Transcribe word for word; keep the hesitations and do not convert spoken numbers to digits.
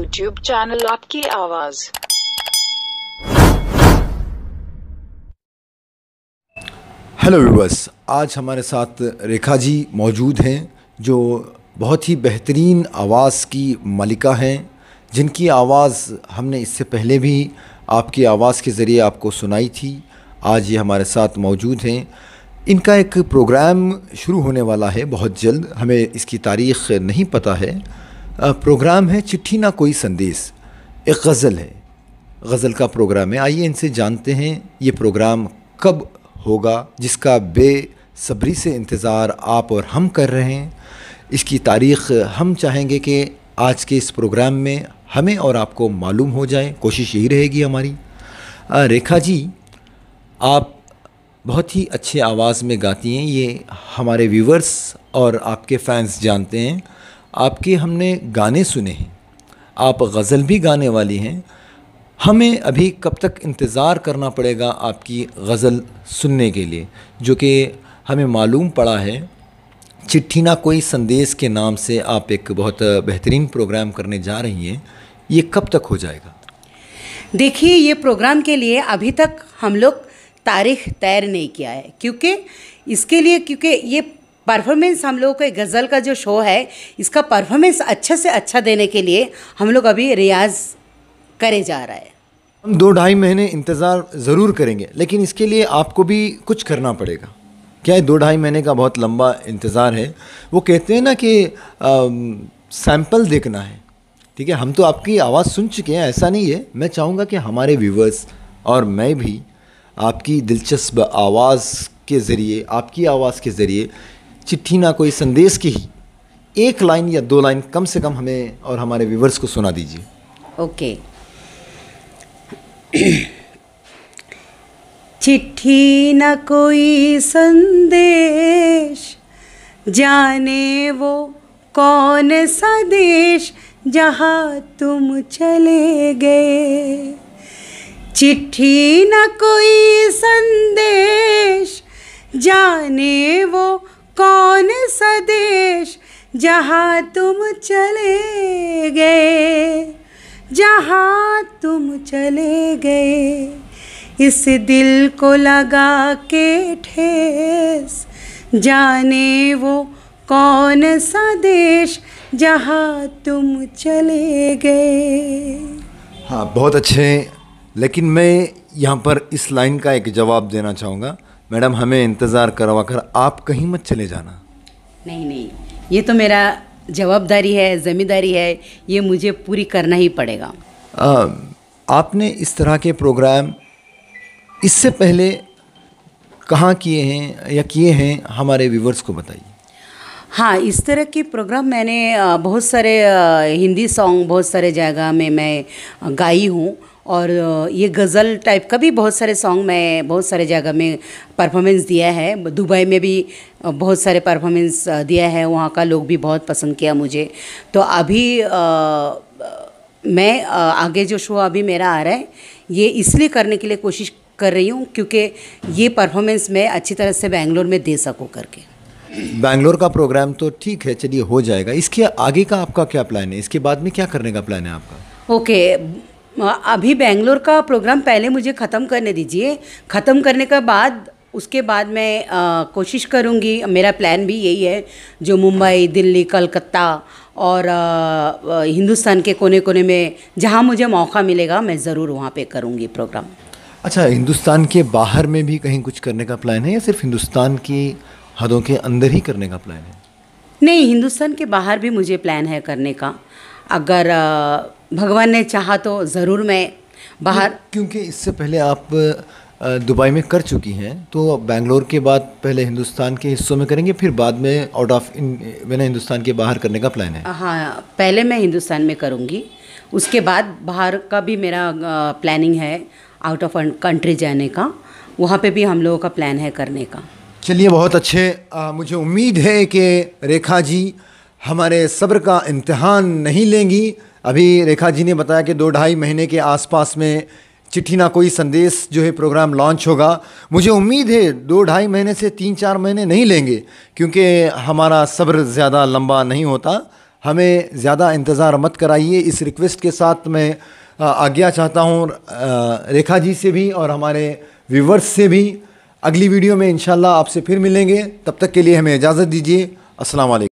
YouTube channel आपकी आवाज। Hello viewers, आज हमारे साथ रेखा जी मौजूद हैं जो बहुत ही बेहतरीन आवाज़ की मालिका हैं, जिनकी आवाज़ हमने इससे पहले भी आपकी आवाज़ के ज़रिए आपको सुनाई थी। आज ये हमारे साथ मौजूद हैं। इनका एक प्रोग्राम शुरू होने वाला है बहुत जल्द, हमें इसकी तारीख़ नहीं पता है। प्रोग्राम है चिट्ठी ना कोई संदेश, एक गज़ल है, गज़ल का प्रोग्राम है। आइए इनसे जानते हैं ये प्रोग्राम कब होगा, जिसका बेसब्री से इंतज़ार आप और हम कर रहे हैं। इसकी तारीख़ हम चाहेंगे कि आज के इस प्रोग्राम में हमें और आपको मालूम हो जाए, कोशिश यही रहेगी हमारी। रेखा जी, आप बहुत ही अच्छे आवाज़ में गाती हैं, ये हमारे व्यूवर्स और आपके फ़ैन्स जानते हैं। आपके हमने गाने सुने हैं, आप गज़ल भी गाने वाली हैं। हमें अभी कब तक इंतज़ार करना पड़ेगा आपकी गज़ल सुनने के लिए, जो कि हमें मालूम पड़ा है चिट्ठी ना कोई संदेश के नाम से आप एक बहुत बेहतरीन प्रोग्राम करने जा रही हैं। ये कब तक हो जाएगा? देखिए, ये प्रोग्राम के लिए अभी तक हम लोग तारीख तय नहीं किया है, क्योंकि इसके लिए क्योंकि ये परफॉर्मेंस हम लोगों के गज़ल का जो शो है, इसका परफॉर्मेंस अच्छा से अच्छा देने के लिए हम लोग अभी रियाज़ करे जा रहा है। हम दो ढाई महीने इंतज़ार ज़रूर करेंगे, लेकिन इसके लिए आपको भी कुछ करना पड़ेगा। क्या है, दो ढाई महीने का बहुत लंबा इंतज़ार है। वो कहते हैं ना कि सैंपल देखना है, ठीक है। हम तो आपकी आवाज़ सुन चुके हैं, ऐसा नहीं है। मैं चाहूँगा कि हमारे व्यूवर्स और मैं भी आपकी दिलचस्प आवाज़ के ज़रिए, आपकी आवाज़ के ज़रिए चिट्ठी ना कोई संदेश की ही एक लाइन या दो लाइन कम से कम हमें और हमारे व्यूवर्स को सुना दीजिए। ओके। चिट्ठी न कोई संदेश, जाने वो कौन सा देश जहाँ तुम चले गए। चिट्ठी न कोई संदेश, जाने वो कौन सा देश जहाँ तुम चले गए, जहाँ तुम चले गए। इस दिल को लगा के ठेस, जाने वो कौन सा देश जहाँ तुम चले गए। हाँ, बहुत अच्छे। लेकिन मैं यहाँ पर इस लाइन का एक जवाब देना चाहूँगा। मैडम, हमें इंतज़ार करवा कर आप कहीं मत चले जाना। नहीं नहीं, ये तो मेरा जवाबदारी है, ज़िम्मेदारी है, ये मुझे पूरी करना ही पड़ेगा। आ, आपने इस तरह के प्रोग्राम इससे पहले कहाँ किए हैं या किए हैं, हमारे व्यूवर्स को बताइए। हाँ, इस तरह के प्रोग्राम मैंने बहुत सारे हिंदी सॉन्ग बहुत सारे जगह में मैं गाई हूँ, और ये गज़ल टाइप का भी बहुत सारे सॉन्ग मैं बहुत सारे जगह में परफॉर्मेंस दिया है। दुबई में भी बहुत सारे परफॉर्मेंस दिया है, वहाँ का लोग भी बहुत पसंद किया मुझे। तो अभी आ, मैं आ, आगे जो शो अभी मेरा आ रहा है, ये इसलिए करने के लिए कोशिश कर रही हूँ क्योंकि ये परफॉर्मेंस मैं अच्छी तरह से बेंगलोर में दे सकूँ करके। बेंगलोर का प्रोग्राम तो ठीक है, चलिए हो जाएगा। इसके आगे का आपका क्या प्लान है? इसके बाद में क्या करने का प्लान है आपका? ओके, अभी बेंगलोर का प्रोग्राम पहले मुझे ख़त्म करने दीजिए। ख़त्म करने के बाद उसके बाद मैं आ, कोशिश करूँगी, मेरा प्लान भी यही है, जो मुंबई, दिल्ली, कलकत्ता और आ, हिंदुस्तान के कोने कोने में जहाँ मुझे मौका मिलेगा मैं ज़रूर वहाँ पे करूँगी प्रोग्राम। अच्छा, हिंदुस्तान के बाहर में भी कहीं कुछ करने का प्लान है या सिर्फ हिंदुस्तान की हदों के अंदर ही करने का प्लान है? नहीं, हिंदुस्तान के बाहर भी मुझे प्लान है करने का। अगर भगवान ने चाहा तो ज़रूर मैं बाहर, क्योंकि इससे पहले आप दुबई में कर चुकी हैं, तो बेंगलोर के बाद पहले हिंदुस्तान के हिस्सों में करेंगे, फिर बाद में आउट ऑफ मैंने हिंदुस्तान के बाहर करने का प्लान है। हाँ, पहले मैं हिंदुस्तान में करूँगी, उसके बाद बाहर का भी मेरा प्लानिंग है, आउट ऑफ कंट्री जाने का। वहाँ पे भी हम लोगों का प्लान है करने का। चलिए, बहुत अच्छे। आ, मुझे उम्मीद है कि रेखा जी हमारे सब्र का इम्तिहान नहीं लेंगी। अभी रेखा जी ने बताया कि दो ढाई महीने के आसपास में चिट्ठी ना कोई संदेश जो है प्रोग्राम लॉन्च होगा। मुझे उम्मीद है दो ढाई महीने से तीन चार महीने नहीं लेंगे, क्योंकि हमारा सब्र ज़्यादा लंबा नहीं होता। हमें ज़्यादा इंतज़ार मत कराइए। इस रिक्वेस्ट के साथ मैं आ, आज्ञा चाहता हूँ रेखा जी से भी और हमारे व्यूवर्स से भी। अगली वीडियो में इंशाल्लाह आपसे फिर मिलेंगे, तब तक के लिए हमें इजाज़त दीजिए। अस्सलाम वालेकुम।